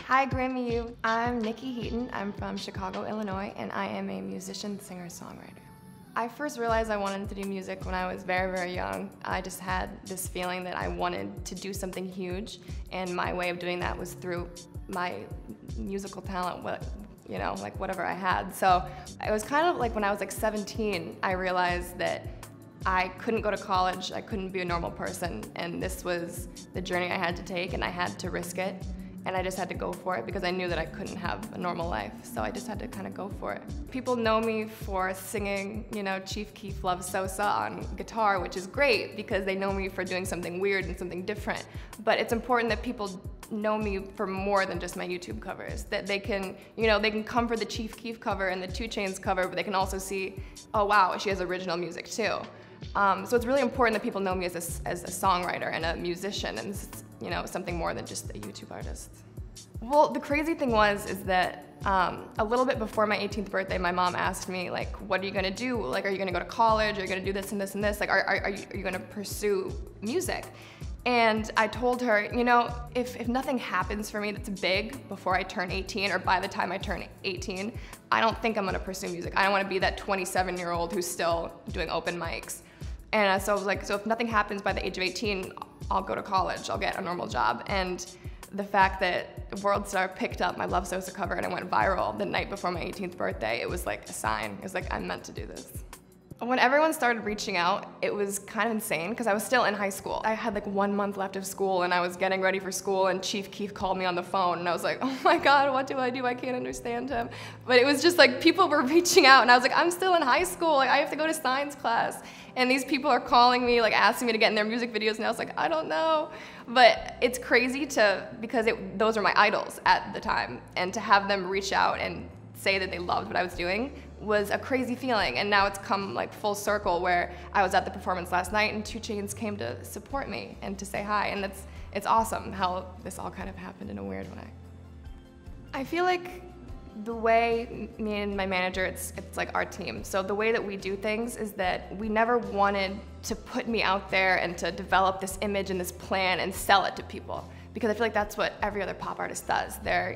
Hi Grammy U, I'm Niykee Heaton. I'm from Chicago, Illinois, and I am a musician, singer, songwriter. I first realized I wanted to do music when I was very, very young. I just had this feeling that I wanted to do something huge, and my way of doing that was through my musical talent, like whatever I had. So it was kind of like when I was like 17, I realized that I couldn't go to college, I couldn't be a normal person, and this was the journey I had to take, and I had to risk it. And I just had to go for it because I knew that I couldn't have a normal life, so I just had to kind of go for it. People know me for singing, Chief Keef Love Sosa on guitar, which is great because they know me for doing something weird and something different. But it's important that people know me for more than just my YouTube covers. That they can, they can come for the Chief Keef cover and the 2 Chainz cover, but they can also see, oh wow, she has original music too. So it's really important that people know me as a songwriter and a musician, and something more than just a YouTube artist. Well, the crazy thing is that a little bit before my 18th birthday, my mom asked me, like, what are you gonna do? Like, are you gonna go to college? Are you gonna do this and this and this? Like, are you gonna pursue music? And I told her, if nothing happens for me that's big before I turn 18 or by the time I turn 18, I don't think I'm gonna pursue music. I don't wanna be that 27-year-old who's still doing open mics. And so I was like, so if nothing happens by the age of 18, I'll go to college, I'll get a normal job. And the fact that World Star picked up my Love Sosa cover and it went viral the night before my 18th birthday, it was like a sign. It was like, I'm meant to do this. When everyone started reaching out, it was kind of insane because I was still in high school. I had like 1 month left of school and I was getting ready for school, and Chief Keef called me on the phone and I was like, oh my God, what do? I can't understand him. But it was just like people were reaching out and I was like, I'm still in high school, like I have to go to science class. And these people are calling me, like asking me to get in their music videos, and I was like, I don't know. But it's crazy because those were my idols at the time, and to have them reach out and say that they loved what I was doing was a crazy feeling. And now it's come like full circle where I was at the performance last night and 2 Chainz came to support me and to say hi, and it's awesome how this all kind of happened in a weird way. I feel like the way me and my manager, it's like our team. So the way that we do things is that we never wanted to put me out there and to develop this image and this plan and sell it to people. Because I feel like that's what every other pop artist does.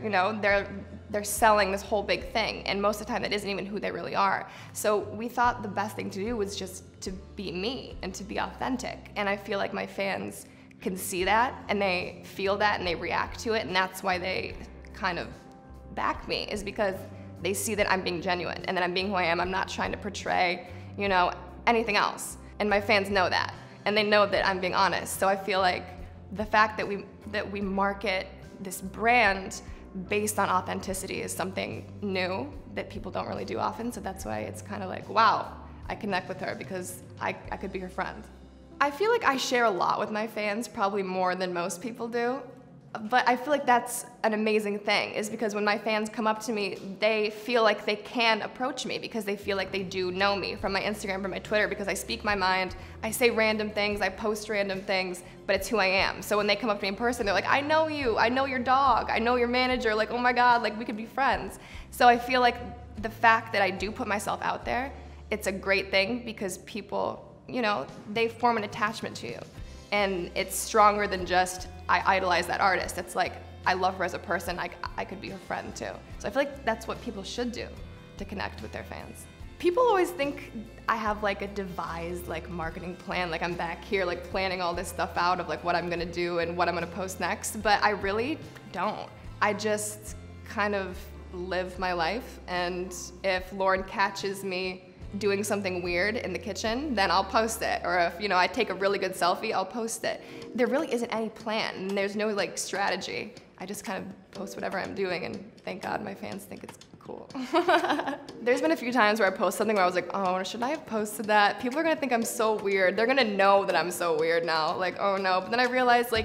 They're selling this whole big thing, and most of the time that isn't even who they really are. So we thought the best thing to do was just to be me and to be authentic. And I feel like my fans can see that and they feel that and they react to it, and that's why they kind of back me, is because they see that I'm being genuine and that I'm being who I am. I'm not trying to portray, anything else. And my fans know that, and they know that I'm being honest. So I feel like the fact that we market this brand based on authenticity is something new that people don't really do often. So that's why it's kind of like, wow, I connect with her because I could be her friend. I feel like I share a lot with my fans, probably more than most people do. But I feel like that's an amazing thing, is because when my fans come up to me, they feel like they can approach me because they feel like they do know me from my Instagram, from my Twitter, because I speak my mind, I say random things, I post random things, but it's who I am. So when they come up to me in person, they're like, I know you, I know your dog, I know your manager, like, oh my God, like we could be friends. So I feel like the fact that I do put myself out there, it's a great thing because people, they form an attachment to you. And it's stronger than just, I idolize that artist. It's like, I love her as a person, I could be her friend too. So I feel like that's what people should do to connect with their fans. People always think I have like a devised like marketing plan, like I'm back here like planning all this stuff out of like what I'm gonna do and what I'm gonna post next, but I really don't. I just kind of live my life, and if Lauren catches me doing something weird in the kitchen, then I'll post it. Or if, I take a really good selfie, I'll post it. There really isn't any plan, and there's no like strategy. I just kind of post whatever I'm doing, and thank God my fans think it's cool. There's been a few times where I post something where I was like, oh, should I have posted that? People are gonna think I'm so weird. They're gonna know that I'm so weird now, like, oh no. But then I realized like,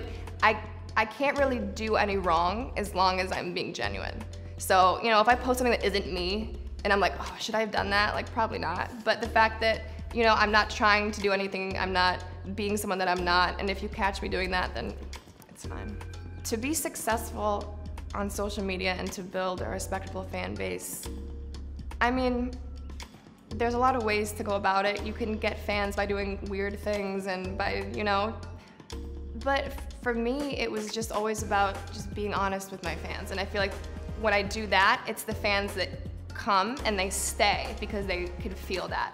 I can't really do any wrong as long as I'm being genuine. So, if I post something that isn't me, and I'm like, oh, should I have done that? Like, probably not. But the fact that, I'm not trying to do anything, I'm not being someone that I'm not, and if you catch me doing that, then it's fine. To be successful on social media and to build a respectable fan base, I mean, there's a lot of ways to go about it. You can get fans by doing weird things and by, But for me, it was just always about just being honest with my fans. And I feel like when I do that, it's the fans that come and they stay because they can feel that.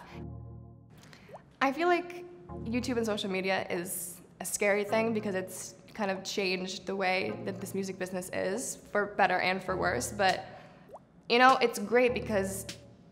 I feel like YouTube and social media is a scary thing because it's kind of changed the way that this music business is, for better and for worse. But you know, it's great because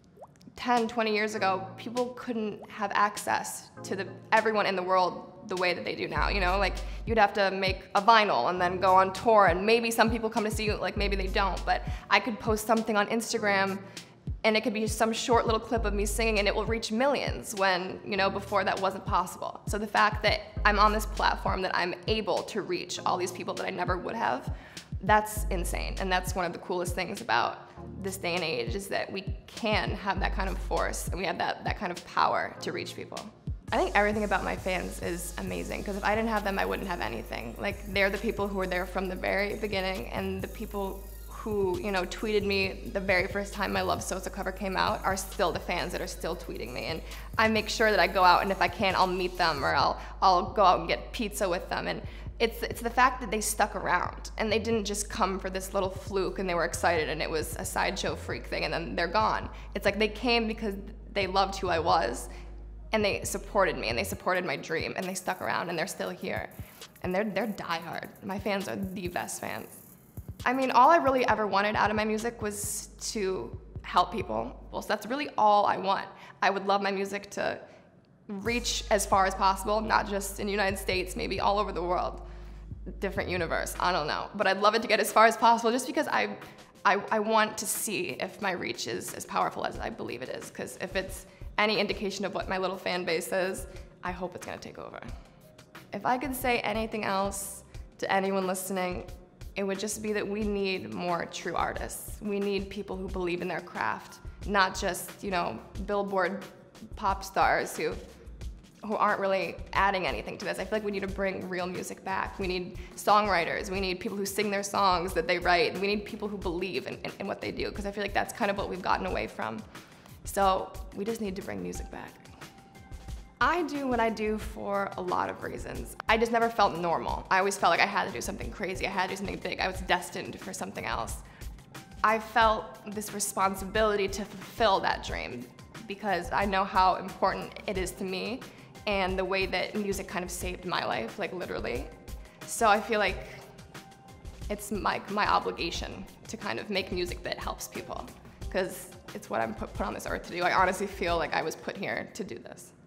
10, 20 years ago, people couldn't have access to everyone in the world the way that they do now, you know? Like, you'd have to make a vinyl and then go on tour, and maybe some people come to see you, like maybe they don't, but I could post something on Instagram and it could be some short little clip of me singing and it will reach millions when, you know, before that wasn't possible. So the fact that I'm on this platform, that I'm able to reach all these people that I never would have, that's insane. And that's one of the coolest things about this day and age, is that we can have that kind of force and we have that kind of power to reach people. I think everything about my fans is amazing, because if I didn't have them, I wouldn't have anything. Like, they're the people who were there from the very beginning, and the people who, you know, tweeted me the very first time my Love Sosa cover came out are still the fans that are still tweeting me. And I make sure that I go out, and if I can, I'll meet them, or I'll go out and get pizza with them. And it's the fact that they stuck around, and they didn't just come for this little fluke and they were excited and it was a sideshow freak thing and then they're gone. It's like they came because they loved who I was, and they supported me and they supported my dream, and they stuck around, and they're still here. And they're diehard. My fans are the best fans. I mean, all I really ever wanted out of my music was to help people. Well, so that's really all I want. I would love my music to reach as far as possible, not just in the United States, maybe all over the world. Different universe, I don't know. But I'd love it to get as far as possible, just because I want to see if my reach is as powerful as I believe it is. Because if it's any indication of what my little fan base is, I hope it's gonna take over. If I could say anything else to anyone listening, it would just be that we need more true artists. We need people who believe in their craft, not just, you know, Billboard pop stars who aren't really adding anything to this. I feel like we need to bring real music back. We need songwriters. We need people who sing their songs that they write. We need people who believe in what they do, because I feel like that's kind of what we've gotten away from. So we just need to bring music back. I do what I do for a lot of reasons. I just never felt normal. I always felt like I had to do something crazy. I had to do something big. I was destined for something else. I felt this responsibility to fulfill that dream, because I know how important it is to me and the way that music kind of saved my life, like literally. So I feel like it's my obligation to kind of make music that helps people, because it's what I'm put on this earth to do. I honestly feel like I was put here to do this.